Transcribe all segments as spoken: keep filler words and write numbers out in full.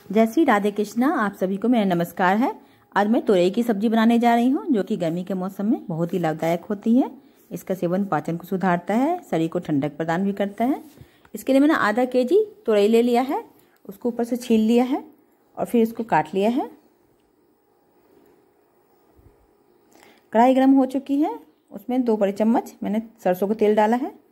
जय श्री राधे कृष्णा। आप सभी को मेरा नमस्कार है। आज मैं तोरई की सब्जी बनाने जा रही हूँ, जो कि गर्मी के मौसम में बहुत ही लाभदायक होती है। इसका सेवन पाचन को सुधारता है, शरीर को ठंडक प्रदान भी करता है। इसके लिए मैंने आधा के जी तोरई ले लिया है, उसको ऊपर से छील लिया है और फिर इसको काट लिया है। कढ़ाई गर्म हो चुकी है, उसमें दो बड़े चम्मच मैंने सरसों का तेल डाला है।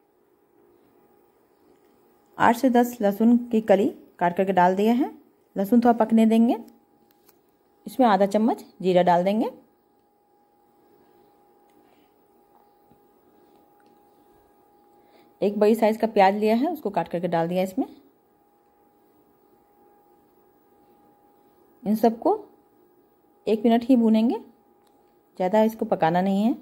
आठ से दस लहसुन की कली काट करके डाल दिया है। लहसुन थोड़ा पकने देंगे। इसमें आधा चम्मच जीरा डाल देंगे। एक बड़ी साइज का प्याज लिया है, उसको काट करके डाल दिया इसमें। इन सबको एक मिनट ही भूनेंगे, ज़्यादा इसको पकाना नहीं है।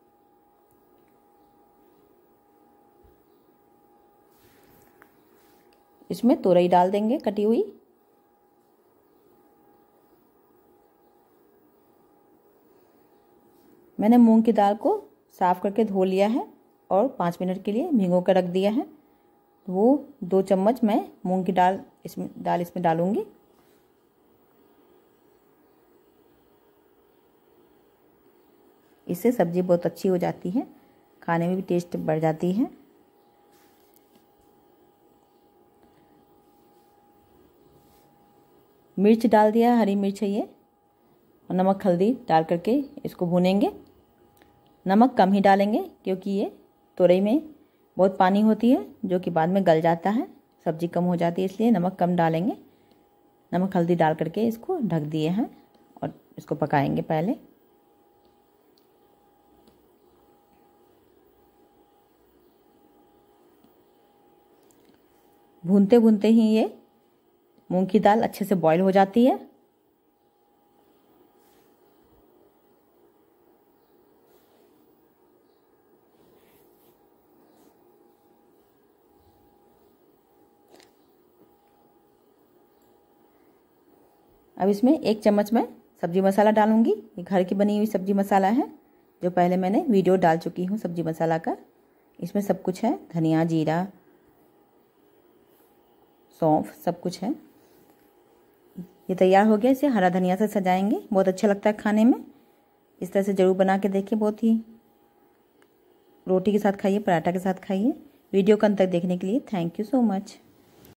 इसमें तोरई डाल देंगे कटी हुई। मैंने मूंग की दाल को साफ करके धो लिया है और पाँच मिनट के लिए भिगो कर रख दिया है। वो दो चम्मच मैं मूंग की दाल इसमें दाल इसमें डालूंगी। इससे सब्जी बहुत अच्छी हो जाती है, खाने में भी टेस्ट बढ़ जाती है। मिर्च डाल दिया, हरी मिर्च है ये, और नमक हल्दी डाल करके इसको भूनेंगे। नमक कम ही डालेंगे क्योंकि ये तोरई में बहुत पानी होती है, जो कि बाद में गल जाता है, सब्जी कम हो जाती है, इसलिए नमक कम डालेंगे। नमक हल्दी डाल करके इसको ढक दिए हैं और इसको पकाएंगे पहले। भूनते भूनते ही ये मूंग की दाल अच्छे से बॉईल हो जाती है। अब इसमें एक चम्मच मैं सब्जी मसाला डालूंगी। ये घर की बनी हुई सब्जी मसाला है, जो पहले मैंने वीडियो डाल चुकी हूँ सब्जी मसाला का। इसमें सब कुछ है, धनिया, जीरा, सौंफ, सब कुछ है। ये तैयार हो गया। इसे हरा धनिया से सजाएंगे, बहुत अच्छा लगता है खाने में। इस तरह से ज़रूर बना के देखिए, बहुत ही रोटी के साथ खाइए, पराठा के साथ खाइए। वीडियो को अंत तक देखने के लिए थैंक यू सो मच।